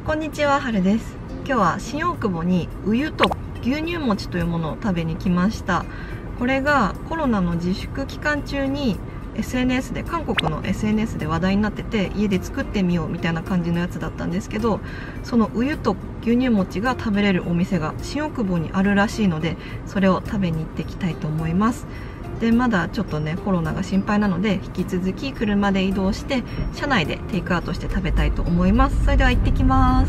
こんにちは、はるです。今日は新大久保にウユと牛乳餅というものを食べに来ました。これがコロナの自粛期間中に SNS で、韓国の SNS で話題になってて、家で作ってみようみたいな感じのやつだったんですけど、そのウユと牛乳餅が食べれるお店が新大久保にあるらしいので、それを食べに行ってきたいと思います。でまだちょっとねコロナが心配なので、引き続き車で移動して車内でテイクアウトして食べたいと思います。それでは行ってきます。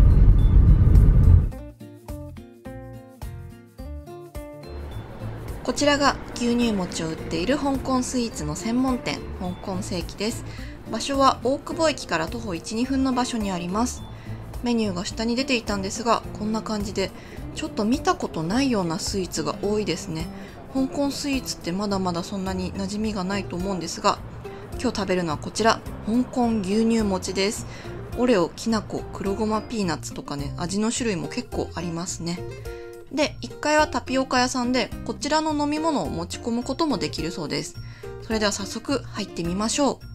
こちらが牛乳餅を売っている香港スイーツの専門店、香港世紀です。場所は大久保駅から徒歩 1,2 分の場所にあります。メニューが下に出ていたんですが、こんな感じでちょっと見たことないようなスイーツが多いですね。香港スイーツってまだまだそんなに馴染みがないと思うんですが、今日食べるのはこちら、香港牛乳餅です。オレオ、きなこ、黒ごまピーナッツとかね、味の種類も結構ありますね。で、1階はタピオカ屋さんで、こちらの飲み物を持ち込むこともできるそうです。それでは早速入ってみましょう。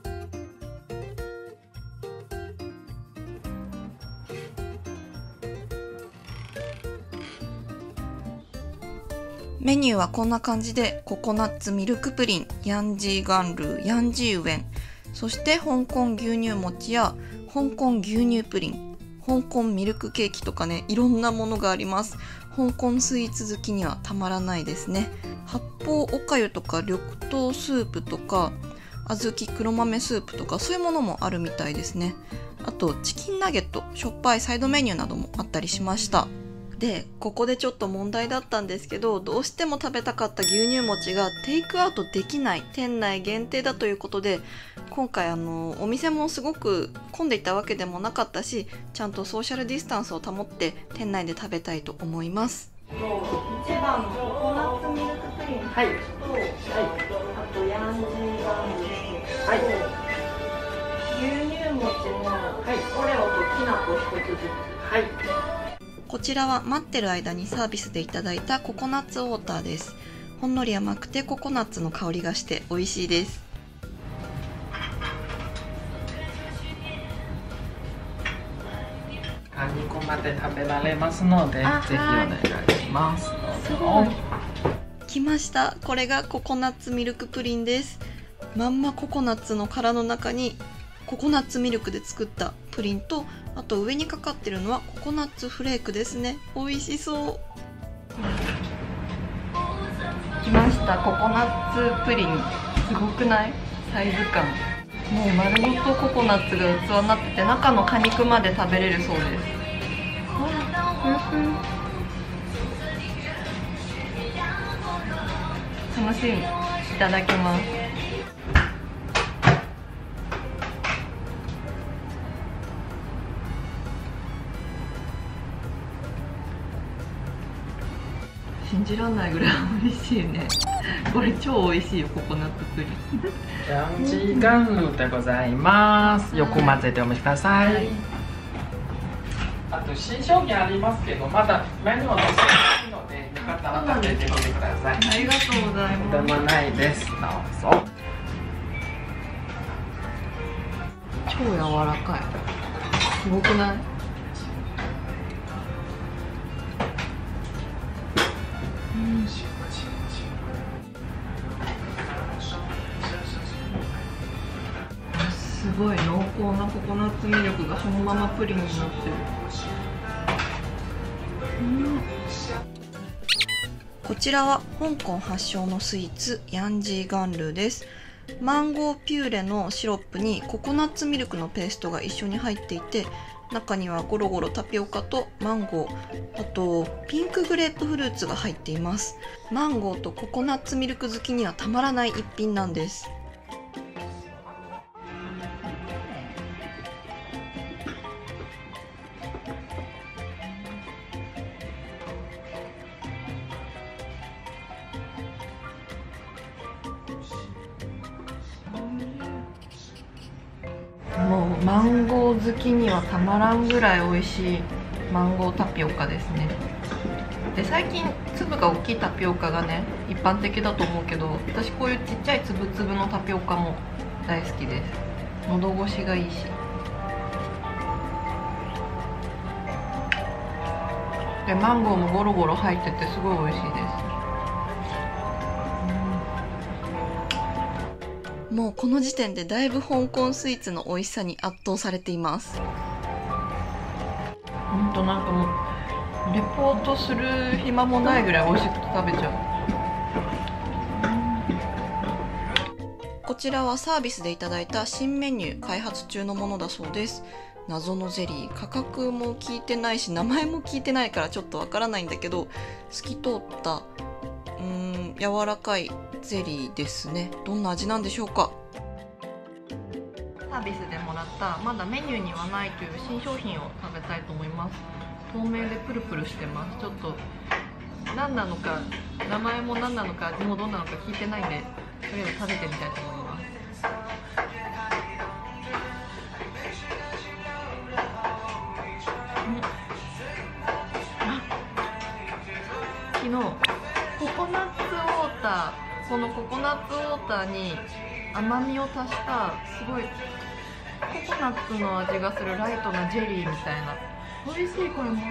メニューはこんな感じで、ココナッツミルクプリン、ヤンジーガンルー、ヤンジーウェン、そして香港牛乳餅や香港牛乳プリン、香港ミルクケーキとかね、いろんなものがあります。香港スイーツ好きにはたまらないですね。八宝おかゆとか緑豆スープとか小豆黒豆スープとか、そういうものもあるみたいですね。あとチキンナゲット、しょっぱいサイドメニューなどもあったりしました。で、ここでちょっと問題だったんですけど、どうしても食べたかった牛乳餅がテイクアウトできない、店内限定だということで、今回お店もすごく混んでいたわけでもなかったし、ちゃんとソーシャルディスタンスを保って店内で食べたいと思います。1番のココナッツミルクプリンと、はい、あとヤンジーガンルと、はい、牛乳餅のオレオときなこ1つずつ、はい。こちらは待ってる間にサービスでいただいたココナッツウォーターです。ほんのり甘くてココナッツの香りがして美味しいです。 2個まで食べられますので、ぜひお願いします。 すごい。来ました。これがココナッツミルクプリンです。まんまココナッツの殻の中にココナッツミルクで作ったプリンと、あと上にかかってるのはココナッツフレークですね。美味しそう。来ました、ココナッツプリン。すごくない？サイズ感。もう丸ごとココナッツが器になってて、中の果肉まで食べれるそうです。楽しみ。いただきます。信じらんないぐらい美味しいね。これ超美味しいよ、ココナッツプリン。 ヤンジーガンルーでございます。よく混ぜてお召しください。あと新商品ありますけど、まだメニューを載せてないので、よかったら食べてみてください。 ありがとうございます。 とんでもないです。どうぞ。 超柔らかい。すごくない？すごい濃厚なココナッツミルクがそのままプリンになってる。こちらは香港発祥のスイーツ、ヤンジーガンルーです。マンゴーピューレのシロップにココナッツミルクのペーストが一緒に入っていて、中にはゴロゴロタピオカとマンゴー、あとピンクグレープフルーツが入っています。マンゴーとココナッツミルク好きにはたまらない一品なんです。もうマンゴー好きにはたまらんぐらい美味しいマンゴータピオカですね。で最近粒が大きいタピオカがね一般的だと思うけど、私こういうちっちゃい粒々のタピオカも大好きです。喉越しがいいし。 でマンゴーもゴロゴロ入っててすごい美味しいです。もうこの時点でだいぶ香港スイーツの美味しさに圧倒されています。ほんとなんかもうレポートする暇もないぐらい美味しくて食べちゃう。こちらはサービスでいただいた新メニュー開発中のものだそうです。謎のゼリー、価格も聞いてないし名前も聞いてないからちょっとわからないんだけど、透き通った柔らかいゼリーですね。どんな味なんでしょうか。サービスでもらったまだメニューにはないという新商品を食べたいと思います。透明でプルプルしてます。ちょっと何なのか名前も何なのか味もどんなのか聞いてないんで、とりあえず食べてみたいと思います。昨日ココナッツウォーター、このココナッツウォーターに甘みを足したすごいココナッツの味がするライトなジェリーみたいな、美味しい。これも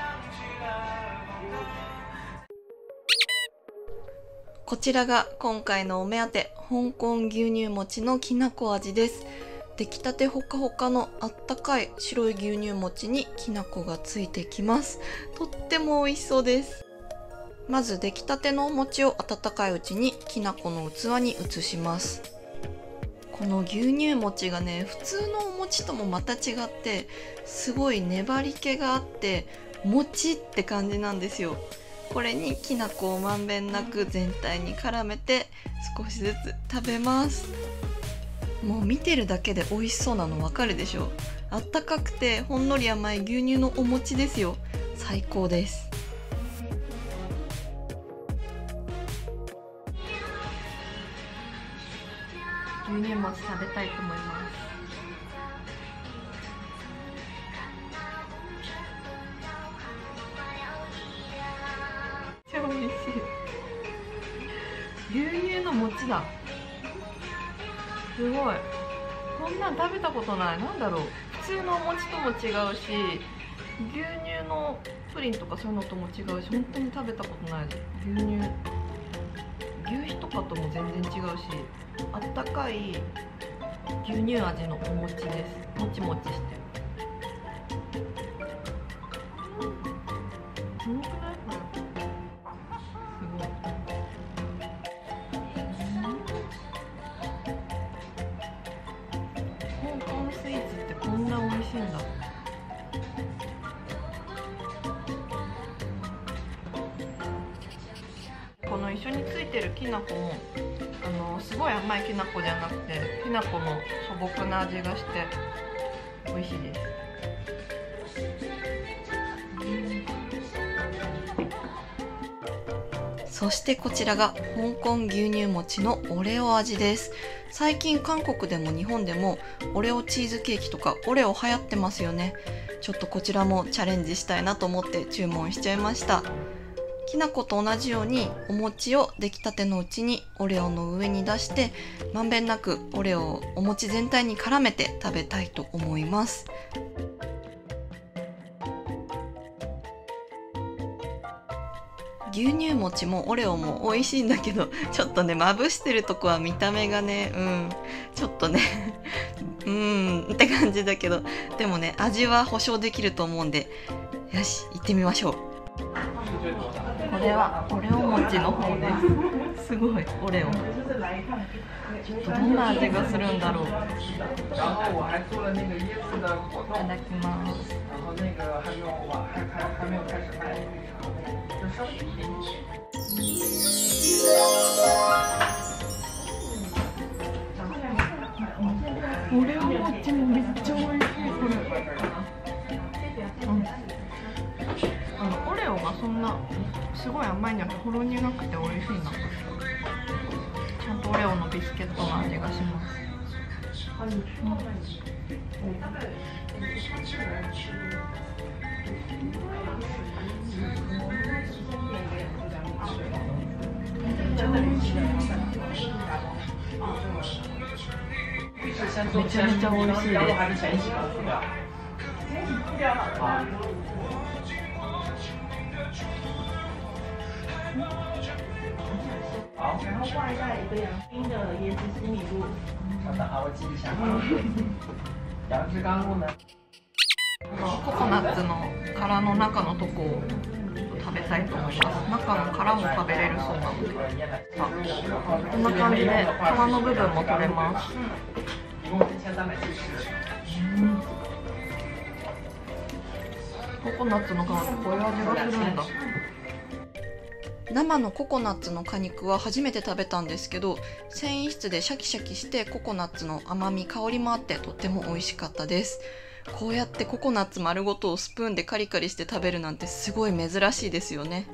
こちらが今回のお目当て、香港牛乳餅のきなこ味です。出来たてほかほかのあったかい白い牛乳餅にきなこがついてきます。とっても美味しそうです。まず出来たてのお餅を温かいうちにきなこの器に移します。この牛乳餅がね、普通のお餅ともまた違ってすごい粘り気があってもちって感じなんですよ。これにきなこをまんべんなく全体に絡めて少しずつ食べます。もう見てるだけで美味しそうなのわかるでしょ。あったかくてほんのり甘い牛乳のお餅ですよ。最高です。牛乳餅食べたいと思います。超美味しい。牛乳の餅だ。すごい。こんなん食べたことない。なんだろう。普通のお餅とも違うし、牛乳のプリンとかそういうのとも違うし、本当に食べたことないです。牛皮とかとも全然違うし、あったかい牛乳味のお餅です。もちもちしてる。すごくない？これすごい。香港スイーツってこんな美味しいんだ。この一緒についてるきなこもすごい甘いきなこじゃなくて、きなこの素朴な味がして美味しいです。そしてこちらが香港牛乳餅のオレオ味です。最近韓国でも日本でもオレオチーズケーキとかオレオ流行ってますよね。ちょっとこちらもチャレンジしたいなと思って注文しちゃいました。きな粉と同じようにお餅を出来たてのうちにオレオの上に出してまんべんなくオレオをお餅全体に絡めて食べたいと思います。牛乳餅もオレオも美味しいんだけど、ちょっとねまぶしてるとこは見た目がねちょっとねって感じだけど、でもね味は保証できると思うんで、よし行ってみましょう。これはオレオ餅の方です。すごいオレオ。ちょっとどんな味がするんだろう。いただきます。オレオ餅もめっちゃ美味しい。これオレオがそんなすごい甘いんじゃなくてほろ苦くて美味しいな。ちゃんとオレオのビスケットの味がします。めちゃめちゃ美味しいです。 好， 然后外带一个洋冰的椰子西米露。 好的，好，我记一下。杨枝甘露呢？ ココナッツの殻の中のとこを食べたいと思います。中の殻も食べれるそうなので、こんな感じで皮の部分も取れます。ココナッツの皮ってこういう味がするんだ。生のココナッツの果肉は初めて食べたんですけど、繊維質でシャキシャキしてココナッツの甘み香りもあってとっても美味しかったです。こうやってココナッツ丸ごとをスプーンでカリカリして食べるなんてすごい珍しいですよね。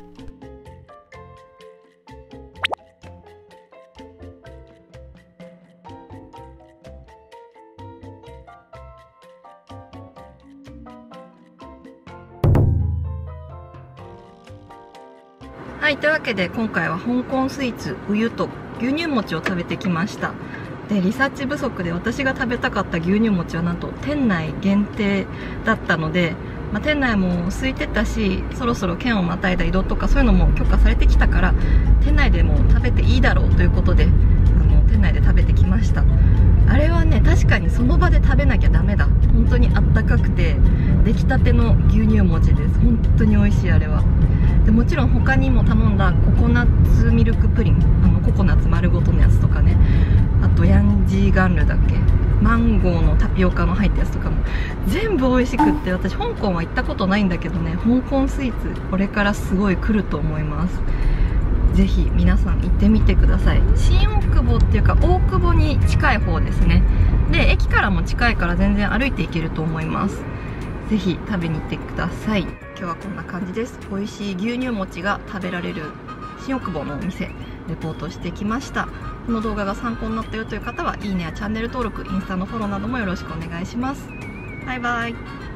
はい、というわけで今回は香港スイーツウユと牛乳餅を食べてきました。でリサーチ不足で私が食べたかった牛乳餅はなんと店内限定だったので、店内も空いてたし、そろそろ県をまたいだ移動とかそういうのも許可されてきたから、店内でも食べていいだろうということで店内で食べてきました。あれはね、確かにその場で食べなきゃダメだ。本当にあったかくて出来たての牛乳餅です。本当に美味しい。あれはでもちろん他にも頼んだココナッツミルクプリン、ココナッツ丸ごとのやつとかね、あとヤンジーガンルだっけ、マンゴーのタピオカの入ったやつとかも全部美味しくって、私香港は行ったことないんだけどね、香港スイーツこれからすごい来ると思います。ぜひ皆さん行ってみてください。新大久保っていうか大久保に近い方ですね。で駅からも近いから全然歩いて行けると思います。ぜひ食べに行ってください。今日はこんな感じです。美味しい牛乳餅が食べられる新大久保のお店レポートしてきました。この動画が参考になったよという方は、いいねやチャンネル登録、インスタのフォローなどもよろしくお願いします。バイバイ。